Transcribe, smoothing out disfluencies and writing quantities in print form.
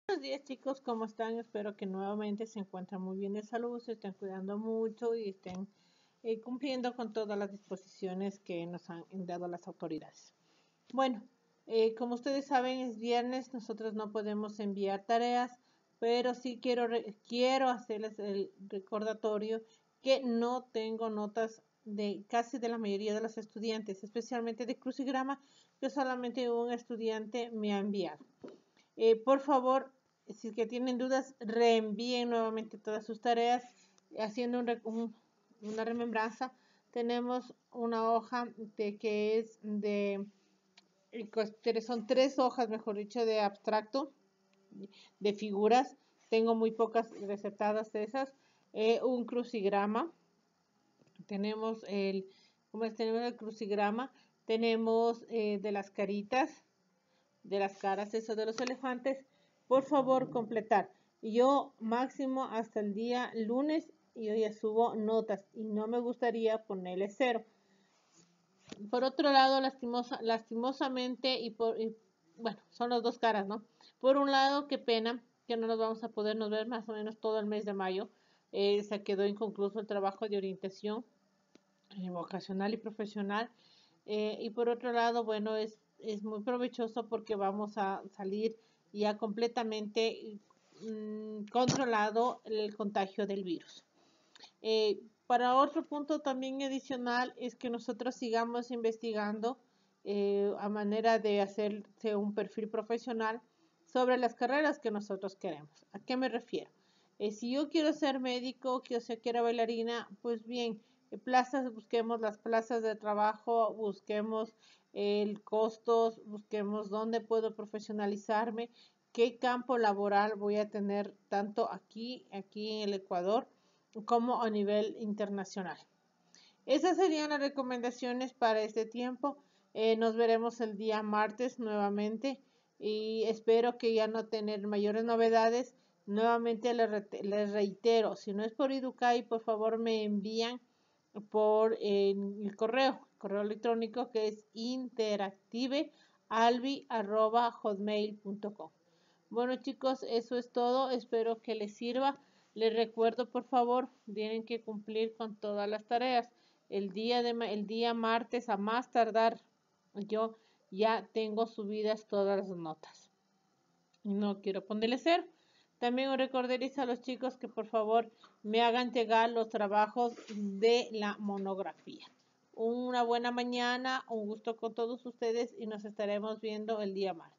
Buenos días chicos, ¿cómo están? Espero que nuevamente se encuentren muy bien de salud, se estén cuidando mucho y estén cumpliendo con todas las disposiciones que nos han dado las autoridades. Bueno, como ustedes saben es viernes, nosotros no podemos enviar tareas, pero sí quiero hacerles el recordatorio que no tengo notas de casi de la mayoría de los estudiantes, especialmente de crucigrama, que solamente un estudiante me ha enviado. Por favor, si es que tienen dudas, reenvíen nuevamente todas sus tareas. Haciendo una remembranza, tenemos una hoja que es son 3 hojas, mejor dicho, de abstracto, de figuras. Tengo muy pocas recetadas de esas. Un crucigrama. Tenemos tenemos el crucigrama. Tenemos de las caritas, de las caras, eso de los elefantes. Por favor, completar. Yo máximo hasta el día lunes yo ya subo notas y no me gustaría ponerle 0. Por otro lado, lastimosamente bueno, son las dos caras, ¿no? Por un lado, qué pena que no nos vamos a podernos ver más o menos todo el mes de mayo. Se quedó inconcluso el trabajo de orientación vocacional y profesional. Y por otro lado, bueno, es muy provechoso porque vamos a salir ya completamente controlado el contagio del virus. Para otro punto también adicional es que nosotros sigamos investigando a manera de hacerse un perfil profesional sobre las carreras que nosotros queremos. ¿A qué me refiero? Si yo quiero ser médico, que yo quiero bailarina, pues bien, busquemos las plazas de trabajo, busquemos el costos, busquemos dónde puedo profesionalizarme, qué campo laboral voy a tener tanto aquí en el Ecuador, como a nivel internacional. Esas serían las recomendaciones para este tiempo. Nos veremos el día martes nuevamente y espero que ya no tener mayores novedades. Nuevamente les reitero, si no es por Educay, por favor me envían por el correo electrónico que es interactivealbi@hotmail.com. Bueno chicos, eso es todo, espero que les sirva. Les recuerdo por favor, tienen que cumplir con todas las tareas. El día martes a más tardar, yo ya tengo subidas todas las notas. No quiero ponerle 0. También os recordaréis a los chicos que por favor me hagan llegar los trabajos de la monografía. Una buena mañana, un gusto con todos ustedes y nos estaremos viendo el día martes.